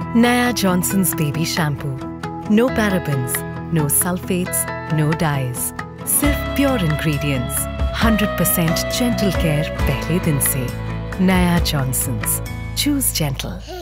नया Johnson's baby shampoo, no parabens, no sulphates, no dyes, सिर्फ pure ingredients, 100% gentle care पहले दिन से। नया जॉनसन्स, चूज जेंटल।